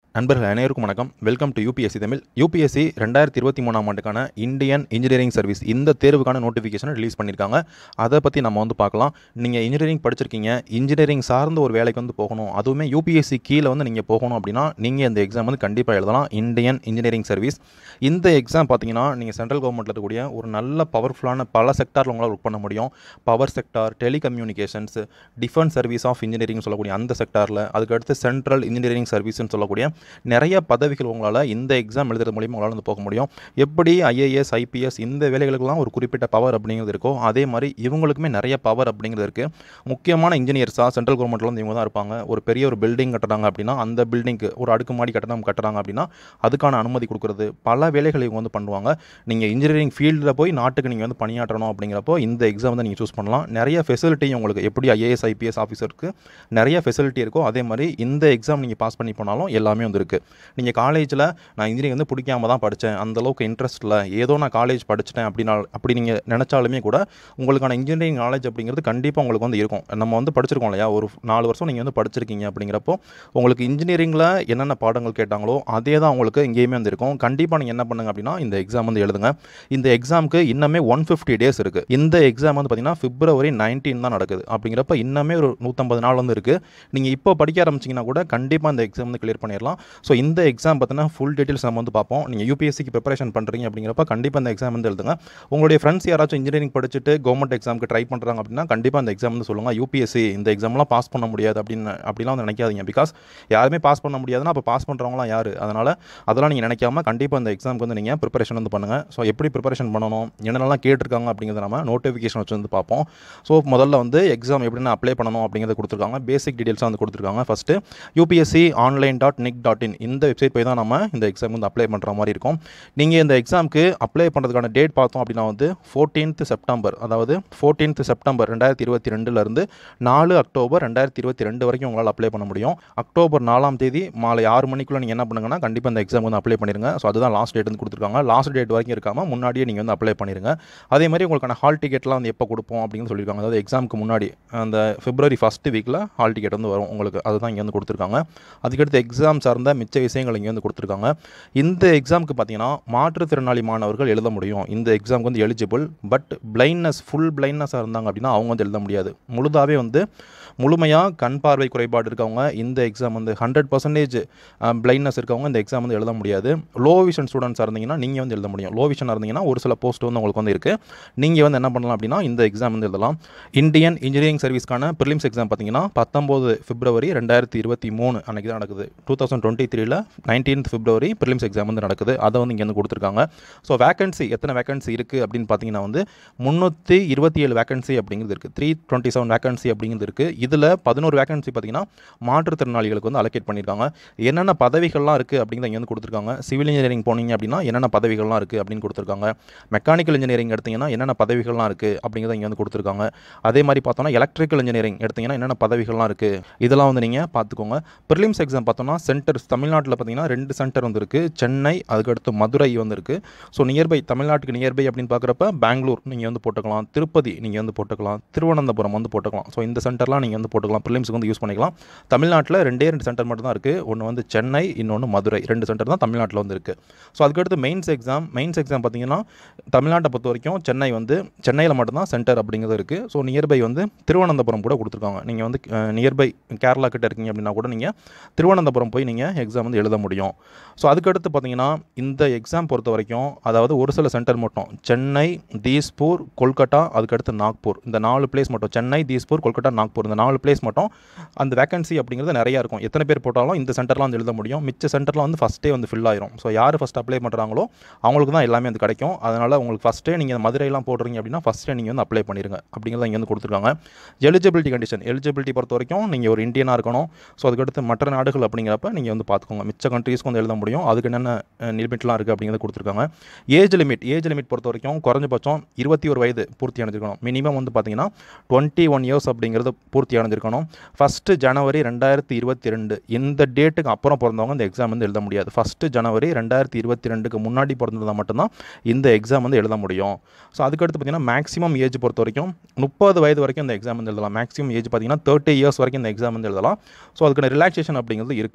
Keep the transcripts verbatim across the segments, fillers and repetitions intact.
நண்பர்கள் அனைவருக்கும் வணக்கம். Welcome to UPSC Tamil. UPSC ரெண்டாயிரத்தி இருபத்தி மூணாம் ஆண்டுக்கான இந்தியன் இன்ஜினியரிங் சர்வீஸ் இந்த தேர்வுக்கான நோட்டிஃபிகேஷனை ரிலீஸ் பண்ணியிருக்காங்க. அதை பற்றி நம்ம வந்து பார்க்கலாம். நீங்கள் இன்ஜினியரிங் படிச்சிருக்கீங்க, இன்ஜினியரிங் சார்ந்த ஒரு வேலைக்கு வந்து போகணும், அதுவுமே யூபிஎஸ்சி கீழே வந்து நீங்கள் போகணும் அப்படின்னா நீங்கள் இந்த எக்ஸாம் வந்து கண்டிப்பாக எழுதலாம். இந்தியன் இன்ஜினியரிங் சர்வீஸ் இந்த எக்ஸாம் பார்த்தீங்கன்னா நீங்கள் சென்ட்ரல் கவர்மெண்ட்டில் இருக்கக்கூடிய ஒரு நல்ல பவர்ஃபுல்லான பல செக்டாரில் உங்களால் ஒர்க் பண்ண முடியும். Power sector, telecommunications, defence service of engineering சொல்லக்கூடிய அந்த செக்டாரில், அதுக்கடுத்து சென்ட்ரல் இன்ஜினியரிங் சர்வீஸ்ன்னு சொல்லக்கூடிய நிறைய பதவிகள் உங்களால் இந்த எக்ஸாம் எழுதுறது மூலியமாக உங்களால் வந்து போக முடியும். எப்படி ஐஏஎஸ், ஐபிஎஸ் இந்த வேலைகளுக்கெல்லாம் ஒரு குறிப்பிட்ட பவர் அப்படிங்கிறது இருக்கோ, அதே மாதிரி இவங்களுக்குமே நிறைய பவர் அப்படிங்கிறது இருக்குது. முக்கியமான இன்ஜினியர்ஸாக சென்ட்ரல் கவர்மெண்ட்டில் வந்து இவங்க தான் இருப்பாங்க. ஒரு பெரிய ஒரு பில்டிங் கட்டுறாங்க அப்படின்னா அந்த பில்டிங்க்கு ஒரு அடுக்குமாடி கட்டணம் கட்டுறாங்க அப்படின்னா அதுக்கான அனுமதி கொடுக்குறது, பல வேலைகளை இவங்க வந்து பண்ணுவாங்க. நீங்கள் இன்ஜினியரிங் ஃபீல்டில் போய் நாட்டுக்கு நீங்கள் வந்து பணியாற்றணும் அப்படிங்கிறப்போ இந்த எக்ஸாம் வந்து நீங்கள் சூஸ் பண்ணலாம். நிறைய ஃபெசிலிட்டி உங்களுக்கு எப்படி ஐஏஎஸ், ஐபிஎஸ் ஆஃபீஸருக்கு நிறைய ஃபெசிலிட்டி இருக்கோ, அதே மாதிரி இந்த எக்ஸாம் நீங்கள் பாஸ் பண்ணி போனாலும் எல்லாமே வந்து இருக்குது. நீங்கள் காலேஜில் நான் இன்ஜினியரிங் வந்து பிடிக்காம தான் படித்தேன், அந்தளவுக்கு இன்ட்ரெஸ்ட் இல்லை, ஏதோ நான் காலேஜ் படிச்சிட்டேன் அப்படின்னா அப்படி நீங்கள் நினச்சாலுமே கூட உங்களுக்கான இன்ஜினியரிங் நாலேஜ் அப்படிங்கிறது கண்டிப்பாக உங்களுக்கு வந்து இருக்கும். நம்ம வந்து படிச்சிருக்கோம் இல்லையா, ஒரு நாலு வருஷம் நீங்கள் வந்து படிச்சிருக்கீங்க அப்படிங்கிறப்போ உங்களுக்கு இன்ஜினியரிங்கில் என்னென்ன பாடங்கள் கேட்டாங்களோ அதே தான் உங்களுக்கு இங்கேயுமே வந்து இருக்கும். கண்டிப்பாக நீங்கள் என்ன பண்ணுங்க அப்படின்னா இந்த எக்ஸாம் வந்து எழுதுங்க. இந்த எக்ஸாமுக்கு இன்னமே ஒன் ஃபிஃப்டி டேஸ் இருக்குது. இந்த எக்ஸாம் வந்து பார்த்தீங்கன்னா பிப்ரவரி நைன்டீன் தான் நடக்குது. அப்படிங்கிறப்ப இன்னமே ஒரு நூற்றம்பது நாள் வந்து இருக்குது. நீங்கள் இப்போ படிக்க ஆரம்பிச்சிங்கன்னா கூட கண்டிப்பாக இந்த எக்ஸாம் வந்து கிளியர் பண்ணிடலாம். ஸோ இந்த எக்ஸாம் பார்த்தீங்கன்னா ஃபுல் டீட்டெயில்ஸ் நம்ம வந்து பார்ப்போம். நீங்கள் யூபிஎஸ்சிக்கு ப்ரிப்பரேஷன் பண்ணுறீங்க அப்படிங்கிறப்ப கண்டிப்பாக இந்த எக்ஸாம் வந்து எழுதுங்க. உங்களுடைய ஃப்ரெண்ட்ஸ் யாராச்சும் இன்ஜினியரிங் படிச்சுட்டு கவர்மெண்ட் எக்ஸாமுக்கு ட்ரை பண்ணுறாங்க அப்படின்னா கண்டிப்பாக இந்த எக்ஸாம் வந்து சொல்லுங்கள். யூபிஎஸ்சி இந்த எக்ஸாம்லாம் பாஸ் பண்ண முடியாது அப்படின்னு அப்படிலாம் வந்து நினைக்காதீங்க. பிகாஸ் யாருமே பாஸ் பண்ண முடியாதுன்னா அப்போ பாஸ் பண்ணுறவங்களாம் யார்? அதனால் அதெல்லாம் நீங்கள் நினைக்காம கண்டிப்பாக இந்த எக்ஸாமுக்கு வந்து நீங்கள் ப்ரிப்பரேஷன் வந்து பண்ணுங்கள். ஸோ எப்படி ப்ரிப்பரேஷன் பண்ணணும், என்னென்னலாம் கேட்டிருக்காங்க அப்படிங்கிறத நம்ம நோட்டிஃபிகேஷன் வச்சு வந்து பார்ப்போம். ஸோ முதல்ல வந்து எக்ஸாம் எப்படின்னு அப்ளை பண்ணணும் அப்படிங்கிறத கொடுத்துருக்காங்க. பேசிக் டீட்டெயில்ஸாக வந்து கொடுத்துருக்காங்க. First UPSC online dot nic dot in இந்த வெப்சைட் போய் தான் நம்ம இந்த எக்ஸாம் வந்து அப்ளை பண்ணுற மாதிரி இருக்கும். நீங்கள் இந்த எக்ஸாமுக்கு அப்ளை பண்ணுறதுக்கான டேட் பார்த்தோம் அப்படின்னா வந்து ஃபோர்டீன்த் செப்டம்பர், அதாவது ஃபோர்டீன்த் செப்டம்பர் ரெண்டாயிரத்தி இருபத்தி ரெண்டுலேருந்து நாலு அக்டோபர் ரெண்டாயிரத்தி இருபத்தி ரெண்டு வரைக்கும் உங்களால் அப்ளை பண்ண முடியும். அக்டோபர் நாலாம் தேதி மாலை ஆறு மணிக்குள்ளே நீங்கள் என்ன பண்ணுங்கன்னா கண்டிப்பாக இந்த எக்ஸாம் வந்து அப்ளை பண்ணிடுங்க. ஸோ அதுதான் லாஸ்ட் டேட் வந்து கொடுத்துருக்காங்க. லாஸ்ட் டேட் வரைக்கும் இருக்காமல் முன்னாடியே நீங்கள் வந்து அப்ளை பண்ணிடுங்க. அதே மாதிரி உங்களுக்கான ஹால் டிக்கெட்லாம் வந்து எப்போ கொடுப்போம் அப்படின்னு சொல்லியிருக்காங்க. அதாவது எக்ஸாமுக்கு முன்னாடி அந்த பிப்ரவரி ஃபஸ்ட் வீக்கில் ஹால் டிக்கெட் வந்து வரும் உங்களுக்கு. அதுதான் இங்கே வந்து கொடுத்துருக்காங்க. அதுக்கடுத்து எக்ஸாம் சார்ந்த மிச்ச விஷயங்கள் இங்கே வந்து கொடுத்துருக்காங்க. இந்த எக்ஸாமுக்கு பார்த்தீங்கன்னா மாற்றுத்திறனாளி மாணவர்கள் எழுத முடியும். இந்த எக்ஸாமுக்கு வந்து எலிஜிபிள். பட் பிளைண்ட்னஸ் ஃபுல் பிளைண்ட்னஸாக இருந்தாங்க அப்படின்னா அவங்க வந்து எழுத முடியாது. முழுதாகவே வந்து முழுமையாக கண் பார்வை குறைபாடு இருக்கவங்க இந்த எக்ஸாம் வந்து ஹண்ட்ரட் பர்சன்டேஜ் பிளைண்ட்னஸ் இருக்கவங்க இந்த எக்ஸாம் வந்து எழுத முடியாது. லோ விஷன் ஸ்டூடெண்ட்ஸாக இருந்தீங்கன்னா நீங்கள் வந்து எழுத முடியும். லோ விஷனாக இருந்தீங்கன்னா ஒரு சில போஸ்ட் வந்து உங்களுக்கு வந்து இருக்குது. நீங்கள் வந்து என்ன பண்ணலாம் அப்படின்னா இந்த எக்ஸாம் வந்து எழுதலாம். இந்தியன் இன்ஜினியரிங் சர்வீஸ்க்கான ப்ரிலிம்ஸ் எக்ஸாம் பார்த்தீங்கன்னா பத்தொம்போது பிப்ரவரி ரெண்டாயிரத்தி இருபத்தி மூணு அன்றைக்கி தான் நடக்குது. டூ தௌசண்ட் டுவெண்ட்டி த்ரீல நைன்டீன்த் பிப்ரவரி ப்ரிலிம்ஸ் எக்ஸாம் வந்து நடக்குது. அதை வந்து இங்கே வந்து கொடுத்துருக்காங்க. ஸோ வேகன்சி எத்தனை வேகன்சி இருக்குது அப்படின்னு பார்த்தீங்கன்னா வந்து முந்நூற்றி இருபத்தி ஏழு வேகன்சி அப்படிங்கிறது இருக்குது. த்ரீ டுவெண்ட்டி செவன் வேகன்சி அப்படிங்கிறது இருக்குது. இதில் பதினோரு வேகன்சி பார்த்தீங்கன்னா மாற்றுத்திறனாளிகளுக்கு வந்து அலோகேட் பண்ணியிருக்காங்க. என்னென்ன பதவிகள்லாம் இருக்குது அப்படிங்கிறத இங்கே வந்து கொடுத்துருக்காங்க. சிவில் இன்ஜினியரிங் போனீங்க அப்படின்னா என்னென்ன பதவிகள்லாம் இருக்குது அப்படின்னு கொடுத்துருக்காங்க. மெக்கானிக்கல் இன்ஜினியரிங் எடுத்திங்கன்னா என்னென்ன பதவிகள்லாம் இருக்குது அப்படிங்கிறத இங்கே வந்து கொடுத்துருக்காங்க. அதே மாதிரி பார்த்தோன்னா எலக்ட்ரிக்கல் இன்ஜினியரிங் எடுத்திங்கன்னா என்னென்ன பதவிகள்லாம் இருக்குது இதெல்லாம் வந்து நீங்கள் பார்த்துக்கோங்க. ப்ரிலிம்ஸ் எக்ஸாம் பார்த்தோன்னா சென்டர்ஸ் தமிழ்நாட்டில் பார்த்தீங்கன்னா ரெண்டு சென்டர் வந்து இருக்குது. சென்னை, அதுக்கடுத்து மதுரை வந்து இருக்குது. ஸோ நியர்பை தமிழ்நாட்டுக்கு நியர்பை அப்படின்னு பார்க்குறப்ப பெங்களூர் நீங்கள் வந்து போட்டுக்கலாம், திருப்பதி நீங்கள் வந்து போட்டுக்கலாம், திருவனந்தபுரம் வந்து போட்டுக்கலாம். ஸோ இந்த சென்டர்லாம் நீங்கள் வந்து போட்டுக்கலாம், ப்ரிலிம்ஸுக்கு வந்து யூஸ் பண்ணிக்கலாம். தமிழ்நாட்டில் ரெண்டே ரெண்டு சென்டர் மட்டும் தான் இருக்குது. ஒன்று வந்து சென்னை, இன்னொன்று மதுரை. ரெண்டு சென்டர் தான் தமிழ்நாட்டில் வந்து இருக்குது. ஸோ அதுக்கடுத்து மெயின்ஸ் எக்ஸாம் மெயின்ஸ் எக்ஸாம் பார்த்தீங்கன்னா தமிழ்நாட்டை பொறுத்த வரைக்கும் சென்னை வந்து சென்னையில் மட்டும்தான் சென்டர் அப்படிங்கிறது இருக்குது. ஸோ நியர்பை வந்து திருவனந்தபுரம் கூட கொடுத்துருக்காங்க. நீங்கள் வந்து நியர்பை கேரளா கிட்ட இருக்கீங்க அப்படின்னா கூட நீங்கள் திருவனந்தபுரம் போய் நீங்கள் எக்ஸாம் வந்து எழுத முடியும். ஸோ அதுக்கடுத்து பார்த்தீங்கன்னா இந்த எக்ஸாம் பொறுத்த வரைக்கும் அதாவது ஒரு சில சென்டர் மட்டும் சென்னை, தீஸ்பூர், கொல்கட்டா, அதுக்கடுத்து நாக்பூர், இந்த நாலு பிளேஸ் மட்டும் சென்னை, தீஸ்பூர், கொல்கட்டா, நாக்பூர் இந்த நாலு பிளேஸ் மட்டும் அந்த வேகன்சி அப்படிங்கிறது நிறையா இருக்கும். எத்தனை பேர் போட்டாலும் இந்த சென்டர்லாம் வந்து எழுத முடியும். மிச்ச சென்டர்லாம் வந்து ஃபஸ்ட்டே வந்து ஃபில் ஆயிரும். ஸோ யார் ஃபஸ்ட் அப்ளை பண்ணுறாங்களோ அவங்களுக்கு தான் எல்லாமே வந்து கிடைக்கும். அதனால் உங்களுக்கு ஃபஸ்ட்டே நீங்கள் மதுரையெல்லாம் போடுறீங்க அப்படின்னா ஃபஸ்ட்டே நீங்கள் வந்து அப்ளை பண்ணிடுங்க அப்படிங்கிறத இங்கே வந்து கொடுத்துருக்காங்க. எலிஜிபிலிட்டி கண்டிஷன் எலிஜிபிலிட்டி பொறுத்த வரைக்கும் நீங்கள் ஒரு இந்தியனாக இருக்கணும். ஸோ அதுக்கடுத்து மற்ற நாடுகள் அப்படிங்கிறப்ப நீங்கள் வந்து பார்த்துக்கோங்க. மிச்ச கண்ட்ரீஸ்க்கு வந்து எழுத முடியும். அதுக்கு என்னென்ன லிமிட்லாம் இருக்குது அப்படிங்கிறத கொடுத்துருக்காங்க. ஏஜ் லிமிட் ஏஜ் லிமிட் பொறுத்த வரைக்கும் குறைஞ்சபட்சம் இருபத்தி ஒரு வயது பூர்த்தி அடைஞ்சிருக்கணும். மினிமம் வந்து பார்த்தீங்கன்னா டுவெண்ட்டி ஒன் இயர்ஸ் அப்படிங்கிறது பூர்த்தி அடைஞ்சிருக்கணும். ஃபஸ்ட்டு ஜனவரி ரெண்டாயிரத்தி இருபத்தி ரெண்டு இந்த டேட்டுக்கு அப்புறம் பிறந்தவங்க இந்த எக்ஸாம் வந்து எழுத முடியாது. ஃபஸ்ட்டு ஜனவரி ரெண்டாயிரத்தி இருபத்தி ரெண்டுக்கு முன்னாடி பிறந்ததால் மட்டும்தான் இந்த எக்ஸாம் வந்து எழுத முடியும். ஸோ அதுக்கடுத்து பார்த்தீங்கன்னா மேக்ஸிமம் ஏஜ் பொறுத்த வரைக்கும் முப்பது வயது வரைக்கும் இந்த எக்ஸாம் வந்து எழுதலாம். மேக்ஸிமம் ஏஜ் பார்த்தீங்கன்னா தேர்ட்டி இயர்ஸ் வரைக்கும் இந்த எக்ஸாம் வந்து எழுதலாம். ஸோ அதுக்கான ரிலாக்ஸேஷன் அப்படிங்கிறது இருக்குது. ரிலாக்ஸேஷன்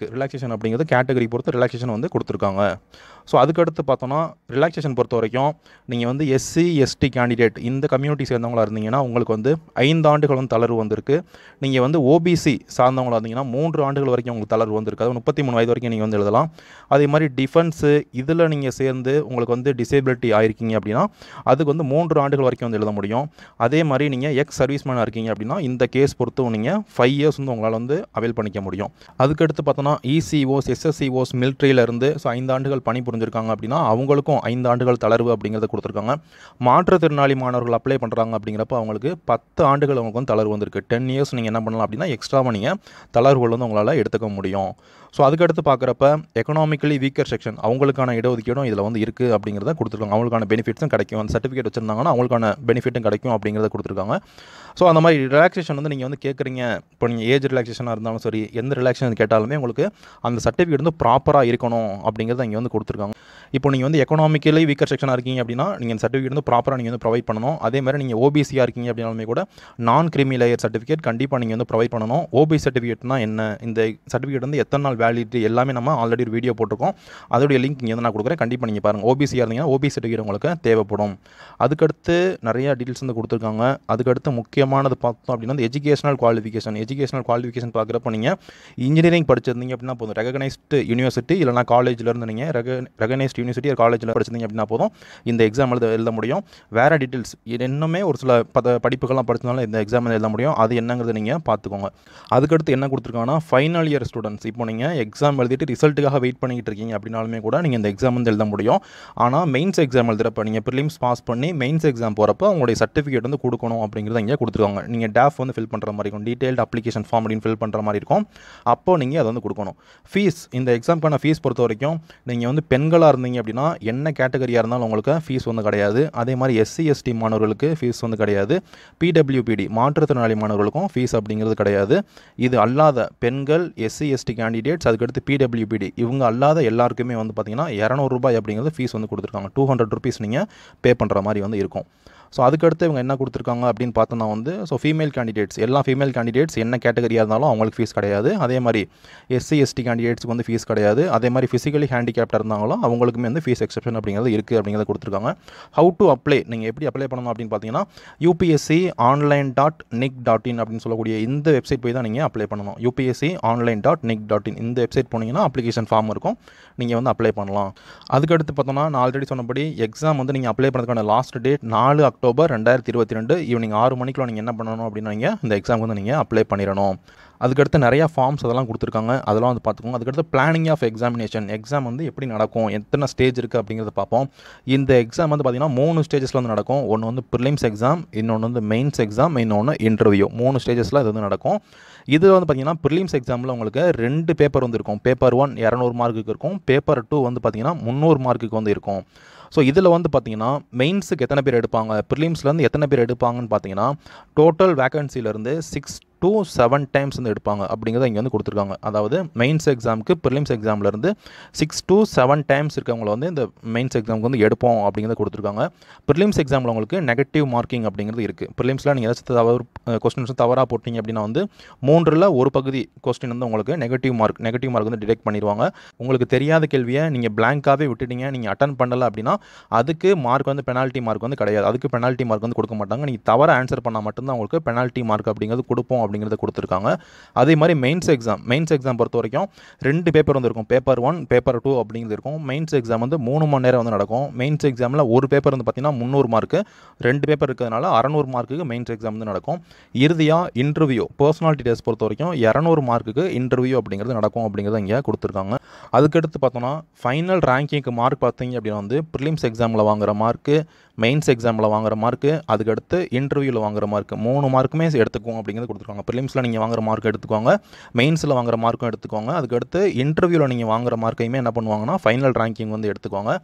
ரிலாக்ஸேஷன் அப்படிங்கிறது கேட்டகரி பொறுத்து ரிலாக்ஸேஷன் வந்து கொடுத்துருக்காங்க. ஸோ அதுக்கடுத்து பார்த்தோன்னா ரிலாக்ஸேஷன் பொறுத்த வரைக்கும் நீங்கள் வந்து எஸ்சி எஸ்டி கேண்டிடேட் இந்த கம்யூனிட்டி சேர்ந்தவங்களா இருந்தீங்கன்னா உங்களுக்கு வந்து ஐந்து ஆண்டுகள் வந்து தளர்வு வந்திருக்கு. நீங்கள் வந்து ஓபிசி சார்ந்தவங்களா இருந்தீங்கன்னா மூன்று ஆண்டுகள் வரைக்கும் உங்களுக்கு தளர்வு வந்திருக்கு. அது முப்பத்தி மூணு வயது வரைக்கும் நீங்கள் வந்து எழுதலாம். அதே மாதிரி டிஃபென்ஸு இதில் நீங்கள் சேர்ந்து உங்களுக்கு வந்து டிசேபிலிட்டி ஆயிருக்கீங்க அப்படின்னா அதுக்கு வந்து மூன்று ஆண்டுகள் வரைக்கும் வந்து எழுத முடியும். அதே மாதிரி நீங்கள் எக்ஸ் சர்வீஸ்மேனாக இருக்கீங்க அப்படின்னா இந்த கேஸ் பொறுத்து நீங்கள் ஃபைவ் இயர்ஸ் வந்து உங்களால் வந்து அவைல் பண்ணிக்க முடியும். அதுக்கடுத்து பார்த்தோன்னா இசிஓஸ் எஸ்எஸ்சிஓஸ் மிலிட்ரியிலேருந்து ஸோ ஐந்து ஆண்டுகள் பணி புரிஞ்சிருக்காங்க அப்படின்னா அவங்களுக்கும் ஐந்து ஆண்டுகள் தளர்வு அப்படிங்கிறத கொடுத்துருக்காங்க. மாற்றுத்திறனாளி மாணவர்கள் அப்ளை பண்ணுறாங்க அப்படிங்கிறப்ப அவங்களுக்கு பத்து ஆண்டுகள் அவங்களுக்கு வந்து தளர்வு வந்திருக்கு. டென் இயர்ஸ் நீங்கள் என்ன பண்ணலாம் அப்படின்னா எக்ஸ்ட்ராவாக நீங்கள் தளர்வுகள் வந்து உங்களால் எடுத்துக்க முடியும். ஸோ அதுக்கடுத்து பார்க்குறப்ப எக்கனாமிக்கலி வீக்கர் செக்ஷன் அவங்களுக்கான இடஒதுக்கீடும் இதில் வந்து இருக்குது அப்படிங்கிறத கொடுத்துருக்காங்க. அவங்களுக்கான பெனிஃபிட்ஸும் கிடைக்கும். அந்த சர்டிஃபிகேட் வச்சுருந்தாங்கன்னா அவங்களுக்கான பெனிஃபிட்டும் கிடைக்கும் அப்படிங்கிறத கொடுத்துருக்காங்க. ஸோ அந்த மாதிரி ரிலாக்ஸேஷன் வந்து நீங்கள் வந்து கேட்குறீங்க. இப்போ நீங்கள் ஏஜ் ரிலாக்ஸேஷனாக இருந்தாலும் சரி எந்த ரிலாக்ஸேஷன் கேட்டாலுமே உங்களுக்கு அந்த சர்டிஃபிகேட் வந்து ப்ராப்பராக இருக்கணும் அப்படிங்கிறத இங்கே வந்து கொடுத்துருக்காங்க. இப்போ நீங்கள் வந்து எக்கனாமிக்கலி வீக்கர் செக்ஷனாக இருக்கீங்க அப்படின்னா நீங்கள் இந்த சர்டிஃபிகேட் வந்து ப்ராப்பராக நீங்கள் வந்து ப்ரொவைட் பண்ணணும். அதே மாதிரி நீங்கள் ஓபிசியாக இருக்கீங்க அப்படின்னாலுமே கூட நான் கிரிமி லேயர் சர்டிஃபிகேட் கண்டிப்பாக நீங்கள் வந்து ப்ரொவைட் பண்ணணும். ஓபிசி சர்டிஃபிகேட்னா என்ன, இந்த சர்டிஃபிகேட் வந்து எத்தனை நாள் வேலிடிட்டி எல்லாமே நம்ம ஆல்ரெடி ஒரு வீடியோ போட்டிருக்கோம். அதோடைய லிங்க் இங்கே வந்து நான் கொடுக்குறேன். கண்டிப்பாக நீங்கள் பாருங்கள். ஓபிசியாக இருந்தீங்கன்னா ஓபிசி சர்டிஃபிகேட் உங்களுக்கு தேவைப்படும். அதுக்கடுத்து நிறைய டீட்டெயில்ஸ் வந்து கொடுத்துருக்காங்க. அதுக்கடுத்து முக்கியமானது பார்த்தோம் அப்படின்னா வந்து எஜுகேஷனல் குவாலிஃபிகேஷன் எஜுகேஷனல் குவாலிஃபிகேஷன் பார்க்குறப்ப நீங்கள் இன்ஜினியரிங் படிச்சிருந்தீங்க அப்படின்னா போதும். ரெகனைஸ்டு யூனிவர்சிட்டி இல்லைனா காலேஜில் இருந்து நீங்கள் ரெக ரெகனைஸ்டு யூனிவர்சிட்டி காலேஜில் படிச்சிருந்தீங்க அப்படின்னா போதும் இந்த எக்ஸாம் எழுத எழுத முடியும். வேறு டீட்டெயில்ஸ் இன்னுமே ஒரு சில பத படிப்புகள்லாம் படிச்சதுனால இந்த எக்ஸாம் எழுத முடியும். அது என்னங்கிறத நீங்கள் பார்த்துக்கோங்க. அதுக்கடுத்து என்ன கொடுத்துருக்காங்கன்னா ஃபைனல் இயர் ஸ்டூடெண்ட்ஸ் இப்போ நீங்கள் எக்ஸாம் எழுதிட்டு ரிசல்ட்டுக்காக வெயிட் பண்ணிக்கிட்டு இருக்கீங்க அப்படின்னாலுமே கூட நீங்கள் இந்த எக்ஸாம் வந்து எழுத முடியும். ஆனால் மெயின்ஸ் எக்ஸாம் எழுதுறப்ப நீங்கள் ப்ரிலிம்ஸ் பாஸ் பண்ணி மெயின்ஸ் எக்ஸாம் போகிறப்ப உங்களுடைய சர்டிஃபிகேட் வந்து கொடுக்கணும் அப்படிங்கிறத இங்கே கொடுத்துருக்காங்க. நீங்கள் டேஃப் வந்து ஃபில் பண்ணுற மாதிரி இருக்கும். டீட்டெயில்டு அப்ளிகேஷன் ஃபார்ம் அப்படின்னு ஃபில் பண்ணுற மாதிரி இருக்கும். அப்போ நீங்கள் அதை வந்து கொடுக்கணும். ஃபீஸ் இந்த எக்ஸாமுக்கான ஃபீஸ் பொறுத்த வரைக்கும் நீங்கள் வந்து பெண்களாக இருந்தீங்க அப்படின்னா என்ன கேட்டகரியாக இருந்தாலும் உங்களுக்கு ஃபீஸ் வந்து கிடையாது. அதே மாதிரி எஸ்சி எஸ்டி மாணவர்களுக்கு ஃபீஸ் வந்து கிடையாது. பிடபிள்யூபிடி மாற்றுத்திறனாளி மாணவர்களுக்கும் ஃபீஸ் அப்படிங்கிறது கிடையாது. இது அல்லாத பெண்கள் எஸ்சி எஸ்டி கேண்டிடேட்ஸ் அதுக்கடுத்து பிடபிள்யூபிடி இவங்க அல்லாத எல்லாருக்குமே வந்து பார்த்தீங்கன்னா இரநூறு ரூபாய் அப்படிங்கிறது ஃபீஸ் வந்து கொடுத்துருக்காங்க. டூ ஹண்ட்ரட் ருபீஸ் நீங்கள் பே பண்ணுற மாதிரி வந்து இருக்கும். ஸோ அதுக்கடுத்து இவங்க என்ன கொடுத்துருக்காங்க அப்படின்னு பார்த்தோன்னா வந்து ஸோ ஃபீமேல் கேண்டிடேட்ஸ் எல்லா ஃபீமேல் கேண்டிடேட்ஸ் என்ன கேட்டகரியாக இருந்தாலும் அவங்களுக்கு ஃபீஸ் கிடையாது. அதே மாதிரி எஸ்சி எஸ்டி கேண்டிடேட்ஸ்க்கு வந்து ஃபீஸ் கிடையாது. அதே மாதிரி ஃபிசிக்கலி ஹேண்டிகேப்டாக இருந்தாலும் அவங்களுக்குமே வந்து ஃபீஸ் எக்ஸெப்ஷன் அப்படிங்கிறது இருக்குது அப்படிங்கிறத கொடுத்துருக்காங்க. ஹவு டு அப்ளை நீங்கள் எப்படி அப்ளை பண்ணணும் அப்படின்னு பார்த்தீங்கன்னா UPSC online dot nic dot in அப்படின்னு சொல்லக்கூடிய இந்த வெப்சைட் போய் தான் நீங்கள் அப்ளை பண்ணணும். UPSC online dot nic dot in இந்த வெப்சைட் போனீங்கன்னா அப்ளிகேஷன் ஃபார்ம் இருக்கும். நீங்கள் வந்து அப்ளை பண்ணலாம். அதுக்கடுத்து பார்த்தோன்னா நான் ஆல்ரெடி சொன்னபடி எக்ஸாம் வந்து நீங்கள் அப்ளை பண்ணுறதுக்கான லாஸ்ட் டேட் நாலு அக்டோபர் ரெண்டாயிரத்தி இருபத்தி ரெண்டு ஈவினிங் ஆறு மணிக்குள்ள நீங்கள் என்ன பண்ணணும் அப்படின்னா நீங்கள் இந்த எக்ஸாம் வந்து நீங்கள் அப்ளை பண்ணிடணும். அதுக்கடுத்து நிறையா ஃபார்ம்ஸ் அதெல்லாம் கொடுத்துருக்காங்க. அதெல்லாம் வந்து பார்த்துக்கோங்க. அதுக்கடுத்து பிளானிங் ஆஃப் எக்ஸாமினேஷன் எக்ஸாம் வந்து எப்படி நடக்கும் எத்தனை ஸ்டேஜ் இருக்குது அப்படிங்கிறத பார்ப்போம். இந்த எக்ஸாம் வந்து பார்த்திங்கன்னா மூணு ஸ்டேஜஸில் வந்து நடக்கும். ஒன்று வந்து ப்ரிலிம்ஸ் எக்ஸாம், இன்னொன்று வந்து மெயின்ஸ் எக்ஸாம், இன்னொன்று இன்டர்வியூ. மூணு ஸ்டேஜஸில் இது வந்து நடக்கும். இது வந்து பார்த்திங்கன்னா ப்ரிலிம்ஸ் எக்ஸாமில் உங்களுக்கு ரெண்டு பேப்பர் வந்து இருக்கும். பேப்பர் ஒன் இரநூறு மார்க்குக்கு இருக்கும். பேப்பர் டூ வந்து பார்த்திங்கன்னா முந்நூறு மார்க்குக்கு வந்து இருக்கும். ஸோ இதில் வந்து பார்த்தீங்கன்னா மெயின்ஸுக்கு எத்தனை பேர் எடுப்பாங்க ப்ரிலிம்ஸ்லேருந்து எத்தனை பேர் எடுப்பாங்கன்னு பார்த்தீங்கன்னா டோட்டல் வேகன்சிலேருந்து சிக்ஸ் டூ செவன் டைம்ஸ் வந்து எடுப்பாங்க அப்படிங்கிறத இங்கே வந்து கொடுத்துருக்காங்க. அதாவது மெயின்ஸ் எக்ஸாமுக்கு ப்ரிலிம்ஸ் எக்ஸாம்லேருந்து சிக்ஸ் டூ செவன் டைம்ஸ் இருக்கவங்கள வந்து இந்த மெயின்ஸ் எக்ஸாமுக்கு வந்து எடுப்போம் அப்படிங்கிறத கொடுத்துருக்காங்க. ப்ரிலிம்ஸ் எக்ஸாமில் உங்களுக்கு நெகட்டிவ் மார்க்கிங் அப்படிங்கிறது இருக்குது. ப்ரிலிம்ஸில் நீங்கள் ஏதாச்சும் தவறு கொஸ்டின்ஸ் தவறாக போட்டிங்க அப்படின்னா வந்து மூன்றில் ஒரு பகுதி கொஸ்டின் வந்து உங்களுக்கு நெகட்டிவ் மார்க் நெகட்டிவ் மார்க் வந்து டிடெக்ட் பண்ணிடுவாங்க. உங்களுக்கு தெரியாத கேள்வியை நீங்கள் பிளாங்காகவே விட்டுட்டீங்க, நீங்கள் அட்டன் பண்ணலை அப்படின்னா அதுக்கு மார்க் வந்து பெனால்ட்டி மார்க் வந்து கிடையாது. அதுக்கு பெனால்ட்டி மார்க் வந்து கொடுக்க மாட்டாங்க. நீங்கள் தவறாக ஆன்சர் பண்ணால் மட்டும்தான் உங்களுக்கு பெனால்ட்டி மார்க் அப்படிங்கிறது கொடுப்போம் அப்படிங்கிறத கொடுத்துருக்காங்க. அதே மாதிரி மெயின்ஸ் எக்ஸாம் மெயின்ஸ் எக்ஸாம் பொறுத்த வரைக்கும் ரெண்டு பேப்பர் வந்து இருக்கும். பேப்பர் ஒன் பேப்பர் டூ அப்படிங்கிறது இருக்கும். மெயின்ஸ் எக்ஸாம் வந்து மூணு மணி நேரம் வந்து நடக்கும். மெயின்ஸ் எக்ஸாமில் ஒரு பேப்பர் வந்து பார்த்தீங்கன்னா முந்நூறு மார்க்கு, ரெண்டு பேப்பர் இருக்கிறதுனால அறநூறு மார்க்குக்கு மெயின்ஸ் எக்ஸாம் வந்து நடக்கும். இறுதியாக இன்டர்வியூ பர்சனாலிட்டி டெஸ்ட் பொறுத்த வரைக்கும் இரநூறு மார்க்குக்கு இன்டர்வியூ அப்படிங்கிறது நடக்கும் அப்படிங்கிறத இங்கே கொடுத்துருக்காங்க. அதுக்கடுத்து பார்த்தோன்னா ஃபைனல் ரேங்கிங்க்கு மார்க் பார்த்தீங்க அப்படின்னா வந்து ப்ரிலிம்ஸ் எக்ஸாமில் வாங்குற மார்க்கு, மெயின்ஸ் எக்ஸாமில் வாங்குற மார்க்கு, அதுக்கடுத்து இன்டர்வியூவில் வாங்குற மார்க்கு மூணு மார்க்குமே எடுத்துக்குவோம் அப்படிங்கிறது கொடுத்துருக்காங்க. ப்ரிலிம்ஸில் நீங்கள் வாங்குற மார்க் எடுத்துக்கோங்க, மெயின்ஸில் வாங்குற மார்க்கும் எடுத்துக்கோங்க. அதுக்கடுத்து இன்டர்வியூவில் நீங்கள் வாங்குற மார்க்கையுமே என்ன பண்ணுவாங்கன்னா ஃபைனல் ரேங்கிங் வந்து எடுத்துக்கோங்க.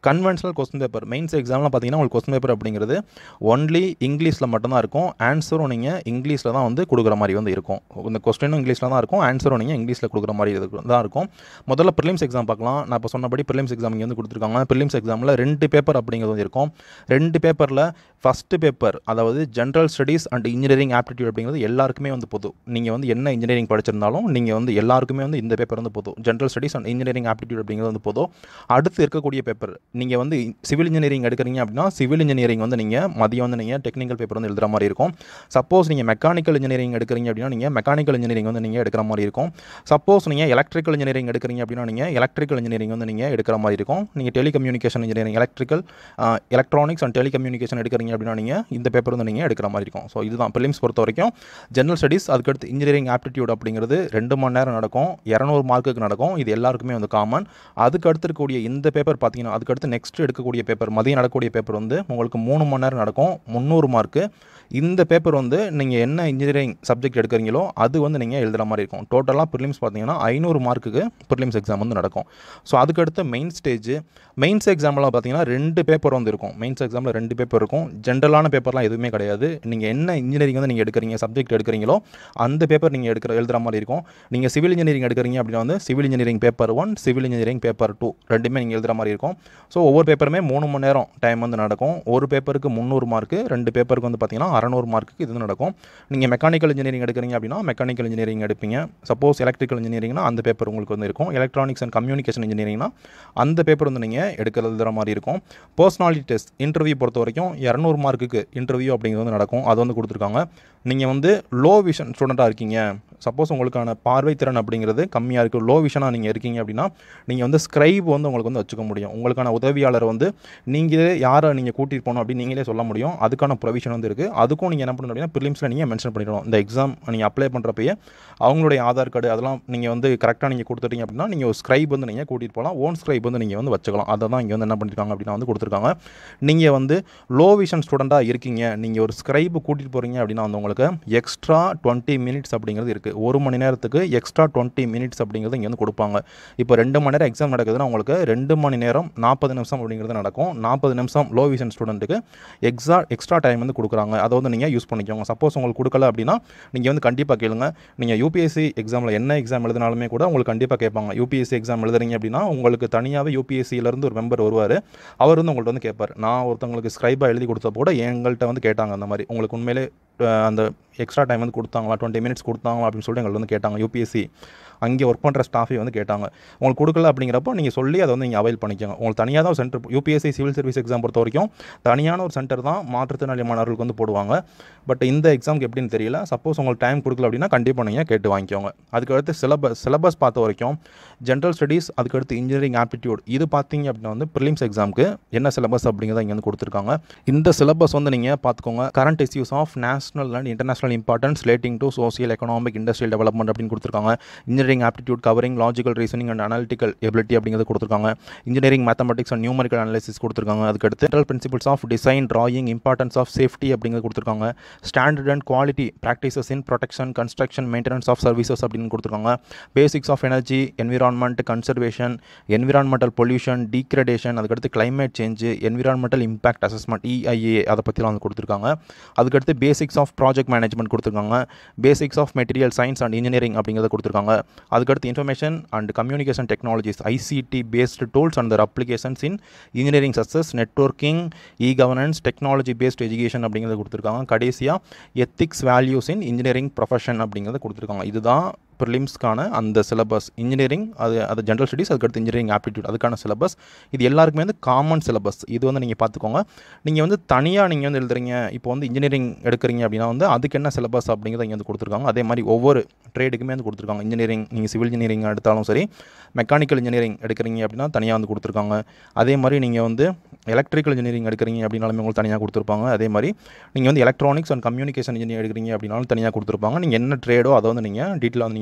கன்வென்ஷனல் கொஸ்டின் பேப்பர் மெயின்ஸ் எக்ஸாம்லாம் பார்த்தீங்கன்னா உங்களுக்கு கொஸ்டின் பேப்பர் அப்படிங்கிறது ஒன்லி இங்கிலீஷில் மட்டும்தான் இருக்கும். ஆன்சரும் நீங்கள் இங்கிலீஷில் தான் வந்து கொடுக்குற மாதிரி வந்து இருக்கும். இந்த கொஸ்டினும் இங்கிலீஷில் தான் இருக்கும், ஆன்சரும் நீங்கள் இங்கிலீஷில் கொடுக்குற மாதிரி தான் இருக்கும். முதல்ல ப்ரிலிம்ஸ் எக்ஸாம் பார்க்கலாம். நான் இப்போ சொன்னபடி ப்ரிலிம்ஸ் எக்ஸாம் இங்கே வந்து கொடுத்துருக்காங்க. ப்ரிலிம்ஸ் எக்ஸாமில் ரெண்டு பேப்பர் அப்படிங்கிறது வந்து இருக்கும். ரெண்டு பேப்பரில் ஃபஸ்ட்டு பேப்பர் அதாவது general studies and engineering aptitude அப்படிங்கிறது எல்லாருக்குமே வந்து பொது. நீங்கள் வந்து என்ன இன்ஜினியரிங் படிச்சிருந்தாலும் நீங்கள் வந்து எல்லாருக்குமே வந்து இந்த பேப்பர் வந்து பொது. General studies and engineering aptitude அப்படிங்கிறது வந்து பொது. அடுத்து இருக்கக்கூடிய பேப்பர் நீங்கள் வந்து சிவில் இன்ஜினியரிங் எடுக்கிறீங்க அப்படின்னா சிவில் இன்ஜினியரிங் வந்து நீங்கள் மதியம் வந்து நீங்கள் டெக்னிக்கல் பேப்பர் வந்து எழுதுகிற மாதிரி இருக்கும். சப்போஸ் நீங்கள் மெக்கானிக்கல் இன்ஜினியரிங் எடுக்கிறீங்க அப்படின்னா நீங்கள் மெக்கானிக்கல் இன்ஜினியரிங் வந்து நீங்கள் எடுக்கிற மாதிரி இருக்கும். சப்போஸ் நீங்கள் எலக்ட்ரிக்கல் இன்ஜினியரிங் எடுக்கிறீங்க அப்படின்னா நீங்கள் எலக்ட்ரிக்கல் இன்ஜினியரிங் வந்து நீங்கள் எடுக்கிற மாதிரி இருக்கும். நீங்கள் telecommunication engineering electrical electronics and telecommunication எடுக்கிறீங்க அப்படின்னா நீங்கள் இந்த பேப்பர் வந்து நீங்கள் எடுக்கிற மாதிரி இருக்கும். ஸோ இதுதான் ப்ரிலிம்ஸ் பொறுத்த வரைக்கும். ஜென்ரல் ஸ்டடீஸ் அதுக்கடுத்து இன்ஜினியரிங் ஆப்டிடியூட் அப்படிங்கிறது ரெண்டு மணி நேரம் நடக்கும், இரநூறு மார்க்குக்கு நடக்கும். இது எல்லாருக்குமே வந்து காமன். அதுக்கு அடுத்து இருக்கக்கூடிய இந்த பேப்பர் பார்த்தீங்கன்னா அதுக்கடுத்து நெக்ஸ்ட் எடுக்கக்கூடிய பேப்பர் மதியம் நடக்கக்கூடிய பேப்பர் வந்து உங்களுக்கு மூணு மணி நேரம் நடக்கும், முந்நூறு மார்க்கு. இந்த பேப்பர் வந்து நீங்கள் என்ன இன்ஜினியரிங் சப்ஜெக்ட் எடுக்கிறீங்களோ அது வந்து நீங்கள் எழுதுகிற மாதிரி இருக்கும். டோட்டலாக ப்ரிலிம்ஸ் பார்த்தீங்கன்னா ஐநூறு மார்க்குக்கு ப்ரிலிம்ஸ் எக்ஸாம் வந்து நடக்கும். ஸோ அதுக்கடுத்து மெயின் ஸ்டேஜ் மெயின்ஸ் எக்ஸாம்லாம் பார்த்தீங்கன்னா ரெண்டு பேப்பர் வந்து இருக்கும். மெயின்ஸ் எக்ஸாமில் ரெண்டு பேப்பர் இருக்கும். ஜென்ரலான பேப்பர்லாம் எதுவுமே கிடையாது. நீங்கள் என்ன இன்ஜினியரிங் வந்து நீங்கள் எடுக்கிறீங்க சப்ஜெக்ட் எடுக்கிறீங்களோ அந்த பேப்பர் நீங்கள் எடுக்கிற எழுதுகிற மாதிரி இருக்கும். நீங்கள் சிவில் இன்ஜினியரிங் எடுக்கிறீங்க அப்படின்னா வந்து civil engineering paper one civil engineering paper two ரெண்டுமே நீங்கள் எழுதுகிற மாதிரி இருக்கும். ஸோ ஒவ்வொரு பேப்பருமே மூணு மணி நேரம் டைம் வந்து நடக்கும். ஒரு பேப்பருக்கு முந்நூறு மார்க்கு, ரெண்டு பேப்பருக்கு வந்து பார்த்தீங்கன்னா அறநூறு மார்க்குக்கு இது நடக்கும். நீங்கள் மெக்கானிக்கல் இன்ஜினியரிங் எடுக்கிறீங்க அப்படின்னா மெக்கானிக்கல் இன்ஜினியரிங் எடுப்பீங்க. சப்போஸ் எலக்ட்ரிக்கல் இன்ஜினியரிங்னா அந்த பேப்பர் உங்களுக்கு வந்து இருக்கும். எலக்ட்ரானிக்ஸ் அண்ட் கம்யூனிகேஷன் இன்ஜினியரிங்னா அந்த பேப்பர் வந்து நீங்கள் எடுக்கிற மாதிரி இருக்கும். பர்சனாலிட்டி டெஸ்ட் இன்டர்வியூ பொறுத்த வரைக்கும் இரநூறு மார்க்குக்கு இன்டர்வியூ அப்படிங்கிறது வந்து நடக்கும். அது வந்து கொடுத்துருக்காங்க. நீங்கள் வந்து லோ விஷன் ஸ்டூடெண்ட்டாக இருக்கீங்க, சப்போஸ் உங்களுக்கான பார்வை திறன் அப்படிங்கிறது கம்மியாக இருக்குது, லோ விஷனாக நீங்கள் இருக்கீங்க அப்படின்னா நீங்கள் வந்து ஸ்க்ரைப் வந்து உங்களுக்கு வந்து வச்சுக்க முடியும். உங்களுக்கான உதவியாளர் வந்து நீங்களே யாரை நீங்கள் கூட்டிகிட்டு போகணும் அப்படின்னு நீங்களே சொல்ல முடியும். அதுக்கான ப்ரொவிஷன் வந்து இருக்குது. அதுக்கும் நீங்கள் என்ன பண்ணணும் அப்படின்னா ப்ரிலிம்ஸில் நீங்கள் மென்ஷன் பண்ணிடணும். இந்த எக்ஸாம் நீங்கள் அப்ளை பண்ணுறப்பயே அவங்களுடைய ஆதார் கார்டு அதெல்லாம் நீங்கள் வந்து கரெக்டாக நீங்கள் கொடுத்துட்டீங்க அப்படின்னா நீங்கள் ஒரு ஸ்க்ரைப் வந்து நீங்கள் கூட்டிகிட்டு போகலாம். ஓன் ஸ்க்ரைப் வந்து நீங்கள் வந்து வச்சுக்கலாம். அதை தான் இங்கே வந்து என்ன பண்ணியிருக்காங்க அப்படின்னா வந்து கொடுத்துருக்காங்க. நீங்கள் வந்து லோ விஷன் ஸ்டூடெண்ட்டாக இருக்கீங்க, நீங்கள் ஒரு ஸ்க்ரைப் கூட்டிகிட்டு போகிறீங்க அப்படின்னா வந்து உங்களுக்கு எக்ஸ்ட்ரா டுவெண்ட்டி மினிட்ஸ் அப்படிங்கிறது இருக்குது. ஒரு மணி நேரத்துக்கு எக்ஸ்ட்ரா டுவெண்ட்டி மினிட்ஸ் அப்படிங்கிறது இங்கே வந்து கொடுப்பாங்க. இப்போ ரெண்டு மணி நேரம் எக்ஸாம் நடக்குதுன்னா உங்களுக்கு ரெண்டு மணி நேரம் நாற்பது நிமிஷம் அப்படிங்கிறது நடக்கும். நாற்பது நிமிஷம் லோ விஷன் ஸ்டூடெண்ட்டுக்கு எக்ஸா எக்ஸ்ட்ரா டைம் வந்து கொடுக்குறாங்க. அதை வந்து நீங்கள் யூஸ் பண்ணிக்கோங்க. சப்போஸ் உங்களுக்கு கொடுக்கல அப்படின்னா நீங்கள் வந்து கண்டிப்பாக கேளுங்க. நீங்கள் யூபிஎஸ்சி எக்ஸாமில் என்ன எக்ஸாம் எழுதினாலுமே கூட உங்களுக்கு கண்டிப்பாக கேட்பாங்க. யூபிஎஸ்சி எக்ஸாம் எழுதுறீங்க அப்படின்னா உங்களுக்கு தனியாகவே யூபிஎஸ்சியிலேருந்து ஒரு மெம்பர் வருவார். அவர் வந்து உங்கள்கிட்ட வந்து கேட்பார். நான் ஒருத்தவங்களுக்கு ஸ்க்ரைபாக எழுதி கொடுத்த கூட எங்கள்கிட்ட வந்து கேட்டாங்க அந்த மாதிரி உங்களுக்கு உண்மையிலே அந்த எக்ஸ்ட்ரா டைம் வந்து கொடுத்தாங்களா, டுவெண்ட்டி மினிட்ஸ் கொடுத்தாங்களா அப்படின்னு சொல்லிட்டு எங்களுக்கு வந்து கேட்டாங்க. யூபிஎஸ்சி அங்கே ஒர்க் பண்ணுற ஸ்டாஃபே வந்து கேட்டாங்க. உங்களுக்கு கொடுக்கல அப்படிங்கிறப்போ நீங்கள் சொல்லி அதை வந்து நீங்கள் அவைல் பண்ணிக்கோங்க. உங்களுக்கு தனியாக தான் ஒரு centre UPSC civil service exam பொறுத்த வரைக்கும் தனியான ஒரு சென்டர் தான் மாற்றுத்திறனாளி மாணவர்களுக்கு வந்து போடுவாங்க. பட் இந்த எக்ஸாமுக்கு எப்படின்னு தெரியல. சப்போஸ் உங்களுக்கு டைம் கொடுக்கல அப்படின்னா கண்டிப்பாக நீங்கள் கேட்டு வாங்கிக்கோங்க. அதுக்கடுத்து சிலபஸ் சிலபஸ் பார்த்த வரைக்கும் ஜென்ரல் ஸ்டடீஸ் அதுக்கடுத்து இன்ஜினியரிங் ஆப்டிடியூட் இது பார்த்தீங்க அப்படின்னா வந்து ப்ரிலிம்ஸ் எக்ஸாமுக்கு என்ன சிலபஸ் அப்படிங்கிறத இங்கே வந்து கொடுத்துருக்காங்க. இந்த சிலபஸ் வந்து நீங்கள் பார்த்துக்கோங்க. Current issues of national and international importance relating to social economic industrial development அப்படின்னு கொடுத்துருக்காங்க. Engineering aptitude covering logical reasoning and analytical ability அப்படிங்கிறது கொடுத்துருக்காங்க. Engineering mathematics and numerical analysis கொடுத்துருக்காங்க. அதுக்கடுத்து general principles of design drawing importance of safety அப்படிங்கிறது கொடுத்துருக்காங்க. Standard and quality practices in production construction maintenance of services அப்படின்னு கொடுத்துருக்காங்க. Basics of energy environment conservation environmental pollution degradation அதுக்கடுத்து climate change environmental impact assessment EIA அதை பற்றிலாம் வந்து கொடுத்துருக்காங்க. அதுக்கடுத்து பேசிக்ஸ் ஆஃப் ப்ராஜெக்ட் மேனேஜ்மெண்ட் கொடுத்துருக்காங்க. Basics of material science and engineering அப்படிங்கிறத கொடுத்துருக்காங்க. அதுக்கடுத்து information and communication technologies ICT based tools and their applications in engineering சக்சஸ் networking e governance technology based education அப்படிங்கிறத கொடுத்துருக்காங்க. கடைசியாக ethics values in engineering profession அப்படிங்கிறத கொடுத்துருக்காங்க. இதுதான் ப்ரிலிம்ஸ்க்கான அந்த சிலபஸ். இன்ஜினியரிங் அது அது ஜென்ரல் ஸ்டடீஸ் அதுக்கடுத்து இன்ஜினியரிங் ஆப்டிடியூட் அதுக்கான சிலபஸ். இது எல்லாருக்குமே வந்து காமன் சிலபஸ். இது வந்து நீங்கள் பார்த்துக்கோங்க. நீங்கள் வந்து தனியாக நீங்கள் வந்து எழுதுறீங்க இப்போ வந்து இன்ஜினியரிங் எடுக்கிறீங்க அப்படின்னா வந்து அதுக்கு என்ன சிலபஸ் அப்படிங்கிறத இங்கே வந்து கொடுத்துருக்காங்க. அதே மாதிரி ஒவ்வொரு ட்ரேடுக்குமே வந்து கொடுத்துருக்காங்க. இன்ஜினியரிங் நீங்கள் சிவில் இன்ஜினியரிங் எடுத்தாலும் சரி மெக்கானிக்கல் இன்ஜினியரிங் எடுக்கிறீங்க அப்படின்னா தனியாக வந்து கொடுத்துருக்காங்க. அதே மாதிரி நீங்கள் வந்து எலக்ட்ரிக்கல் இன்ஜினியரிங் எடுக்கிறீங்க அப்படின்னாலுமே உங்களுக்கு தனியாக கொடுத்துருப்பாங்க. அதே மாதிரி நீங்கள் வந்து எலக்ட்ரானிக்ஸ் அண்ட் கம்யூனிகேஷன் இன்ஜினியரிங் எடுக்கிறீங்க அப்படின்னாலும் தனியாக கொடுத்துருப்பாங்க. நீங்கள் என்ன ட்ரேடோ அதை வந்து நீங்கள் டீட்டெயிலாக வந்து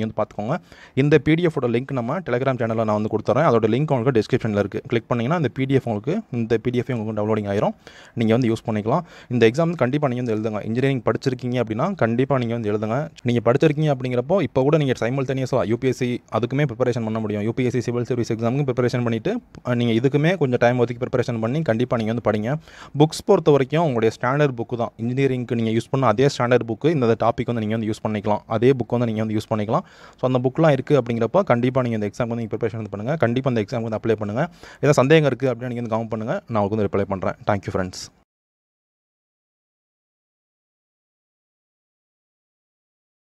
நீங்கள் வந்து பார்த்துக்கோங்க. இந்த பிடிஎஃபோட லிங்க் நம்ம டெலிகிராம் சேனலில் நான் வந்து கொடுத்துறேன். அதோட லிங்க் உங்களுக்கு டிஸ்கிரிப்ஷனில் இருக்குது. கிளிக் பண்ணிங்கன்னா இந்த பிடிஎஃப் உங்களுக்கு இந்த பிடிஎஃப் உங்களுக்கு டவுன்லோடிங் ஆயிரும். நீங்கள் வந்து யூஸ் பண்ணிக்கலாம். இந்த எக்ஸாம் கண்டிப்பாக நீங்கள் வந்து எழுதுங்க. இன்ஜினியரிங் படிச்சிருக்கீங்க அப்படின்னா கண்டிப்பாக நீங்கள் வந்து எழுதுங்க. நீங்கள் படிச்சிருக்கீங்க அப்படிங்கிறப்போ இப்போ கூட நீங்கள் சைமல்டேனியஸாக யூபிஎஸ்சி அதுக்குமே ப்ரிப்பரேஷன் பண்ண முடியும். யூபிஎஸ்சி சிவில் சர்வீஸ் எக்ஸாமுக்கு ப்ரிப்பரேஷன் பண்ணிவிட்டு நீங்கள் இதுக்குமே கொஞ்சம் டைம் ஒதுக்கி ப்ரிப்பரேஷன் பண்ணி கண்டிப்பாக நீங்கள் வந்து படிங்க. புக்ஸ் பொறுத்த வரைக்கும் உங்களுடைய ஸ்டாண்டர்ட் புக்கு தான். இன்ஜினியரிங்க்கு நீங்கள் யூஸ் பண்ண அதே ஸ்டாண்டர்ட் புக்கு இந்த டாபிக் வந்து நீங்கள் வந்து யூஸ் பண்ணிக்கலாம். அதே புக் வந்து நீங்கள் வந்து யூஸ் பண்ணிக்கலாம். ஸோ அந்த புக்லாம் இருக்குது அப்படிங்கிறப்போ கண்டிப்பாக நீங்கள் இந்த எக்ஸாம் வந்து ப்ரிப்பரேஷன் வந்து பண்ணுங்கள். கண்டிப்பாக அந்த எக்ஸாம் வந்து அப்ளை பண்ணுங்கள். ஏதாவது சந்தேகம் இருக்குது அப்படின்னு நீங்கள் வந்து கமெண்ட் பண்ணுங்கள். நான் உங்களுக்கு வந்து ரிப்ளை பண்ணுறேன். Thank you friends.